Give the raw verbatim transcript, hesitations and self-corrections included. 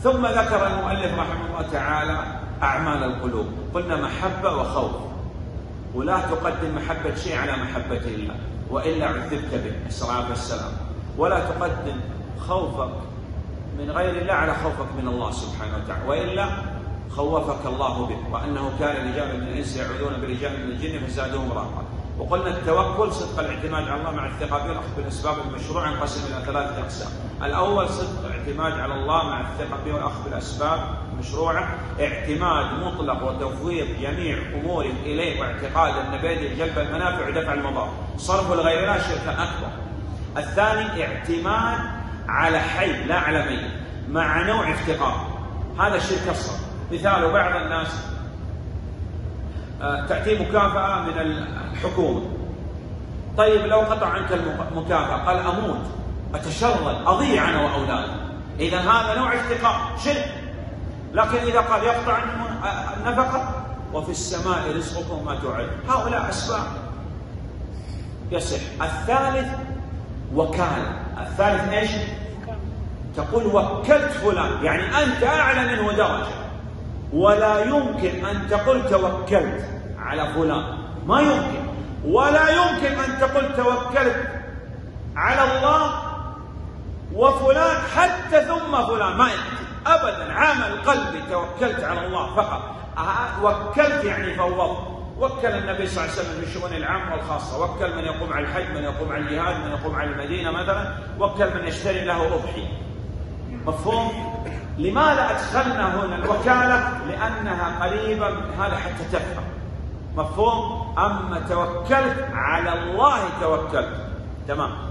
ثم ذكر المؤلف رحمه الله تعالى أعمال القلوب، قلنا محبة وخوف، ولا تقدم محبة شيء على محبة الله وإلا عذبت به الصلاة والسلام، ولا تقدم خوفك من غير الله على خوفك من الله سبحانه وتعالى وإلا خوفك الله به، وأنه كان رجال من الإنس يعوذون برجال من الجن فزادوهم رهقا. وقلنا التوكل صدق الاعتماد على الله مع الثقة به والأخذ بالأسباب المشروع ينقسم إلى ثلاثة أقسام. الأول صدق الاعتماد على الله مع الثقة به والأخذ بالأسباب المشروعة، اعتماد مطلق وتفويض جميع أمور إليه واعتقاد أن بيده جلب المنافع ودفع المضار، صرف الغير الله شركا أكبر. الثاني اعتماد على حي لا على ميت مع نوع افتقار، هذا الشرك أصغر. مثال بعض الناس تأتي مكافأة من الحكومة، طيب لو قطع عنك المكافأة قال أموت أتشرد أضيع أنا وأولادي، إذا هذا نوع افتقار شرك. لكن إذا قال يقطع النفقة وفي السماء رزقكم ما توعد، هؤلاء أسباب يصح. الثالث وكالة، الثالث إيش؟ تقول وكلت فلان، يعني أنت أعلى منه درجة، ولا يمكن أن تقول توكلت على فلان، ما يمكن. ولا يمكن أن تقول توكلت على الله وفلان حتى ثم فلان، ما يمكن أبدا. عمل قلبي توكلت على الله فقط. وكلت يعني فوضت. وكل النبي صلى الله عليه وسلم بالشؤون العامة والخاصة، وكل من يقوم على الحج، من يقوم على الجهاد، من يقوم على المدينة مثلا، وكل من يشتري له أضحية. مفهوم؟ لماذا أدخلنا هنا الوكالة؟ لأنها قريبة من هذا حتى تفهم. مفهوم؟ أما توكلت على الله توكلت، تمام.